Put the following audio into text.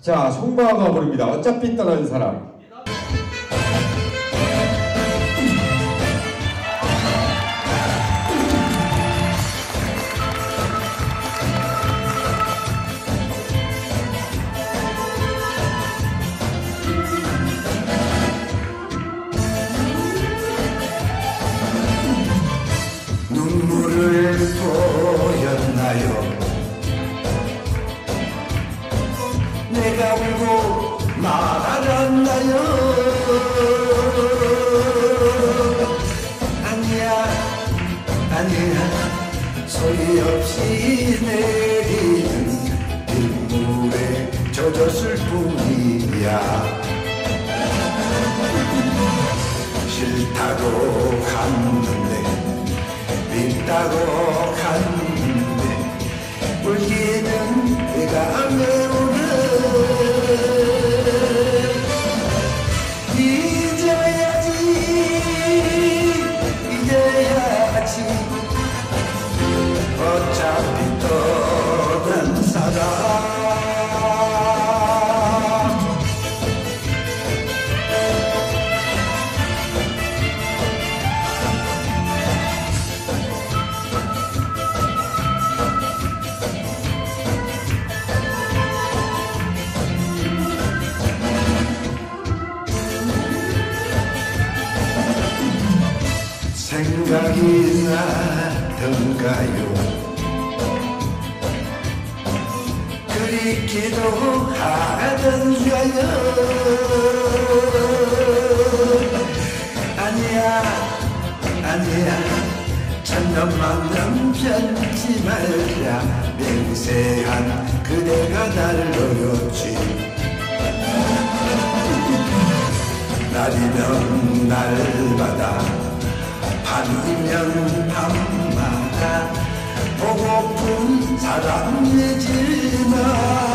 자, 송마가 부릅니다. 어차피 떠난 사람. 눈물을 보였나요? 내가 울고 말았나요? 아니야 아니야 소리 없이 내리는 빗물에 젖었을 뿐이야. 싫다고 갔는데 믿다고 갔는데 울기는 내가 매우네. 잊어야지 잊어야지 어차피 떠난 사람. 생각이 나던가요? 그리 기도하던가요? 아니야 아니야 천년만년 변치 말자. 맹세한 그대가 날 노렸지. 날이면 날마다 밤이면 밤마다 보고픈 사람이지만